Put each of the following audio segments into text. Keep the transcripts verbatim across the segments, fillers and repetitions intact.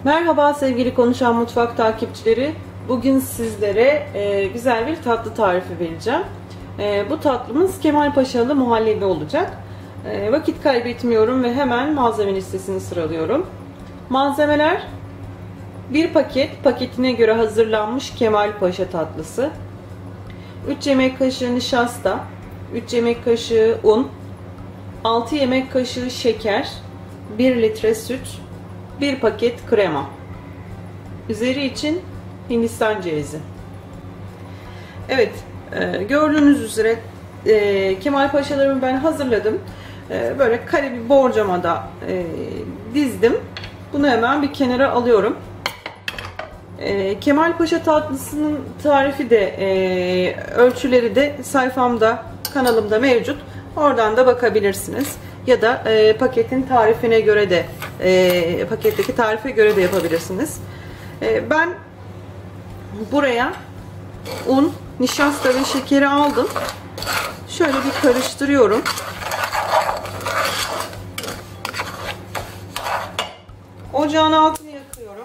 Merhaba sevgili Konuşan Mutfak takipçileri. Bugün sizlere e, güzel bir tatlı tarifi vereceğim. E, bu tatlımız Kemalpaşalı muhallebi olacak. E, vakit kaybetmiyorum ve hemen malzeme listesini sıralıyorum. Malzemeler: bir paket paketine göre hazırlanmış Kemalpaşa tatlısı, üç yemek kaşığı nişasta, üç yemek kaşığı un, altı yemek kaşığı şeker, bir litre süt, bir paket krema. Üzeri için Hindistan cevizi. Evet, e, gördüğünüz üzere e, Kemalpaşalarımı ben hazırladım. E, böyle kare bir borcamada e, dizdim. Bunu hemen bir kenara alıyorum. E, Kemalpaşa tatlısının tarifi de e, ölçüleri de sayfamda, kanalımda mevcut. Oradan da bakabilirsiniz. Ya da e, paketin tarifine göre de e, paketteki tarife göre de yapabilirsiniz. E, ben buraya un, nişasta ve şekeri aldım. Şöyle bir karıştırıyorum. Ocağın altını yakıyorum.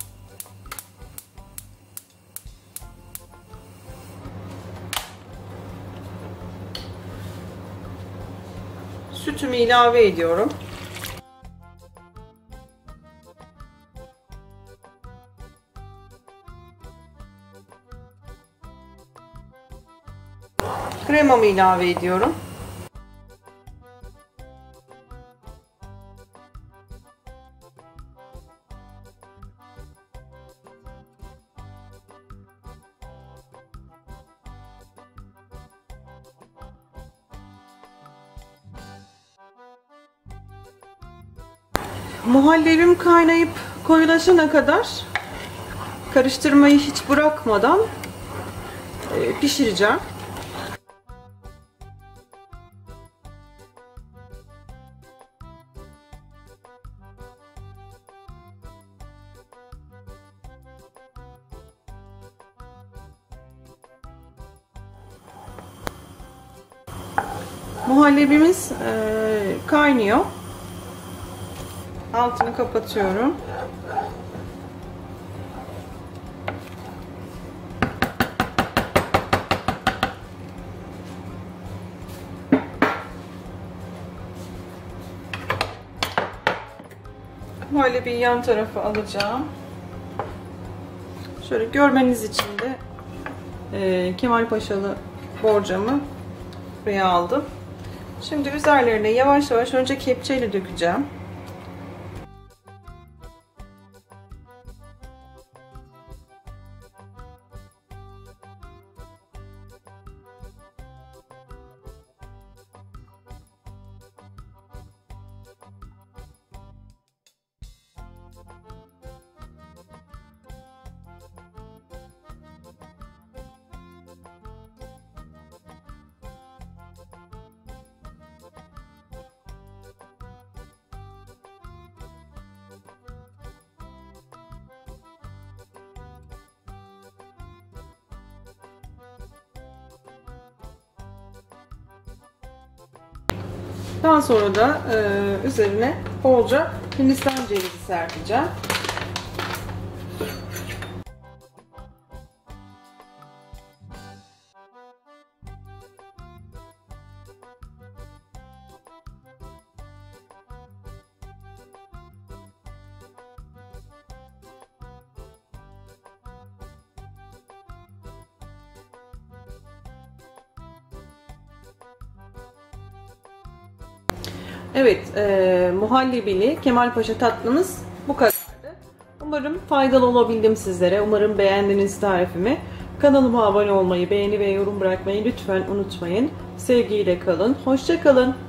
Sütümü ilave ediyorum. Kremamı ilave ediyorum. Muhallebim kaynayıp koyulaşana kadar karıştırmayı hiç bırakmadan pişireceğim. Muhallebimiz e, kaynıyor. Altını kapatıyorum. Muhallebiyi yan tarafa alacağım. Şöyle görmeniz için de e, Kemalpaşalı borcamı buraya aldım. Şimdi üzerlerine yavaş yavaş önce kepçeyle dökeceğim. Daha sonra da e, üzerine bolca Hindistan cevizi serpeceğim. Evet, e, muhallebili Kemalpaşa tatlımız bu kadardı. Umarım faydalı olabildim sizlere. Umarım beğendiniz tarifimi. Kanalıma abone olmayı, beğeni ve yorum bırakmayı lütfen unutmayın. Sevgiyle kalın, hoşça kalın.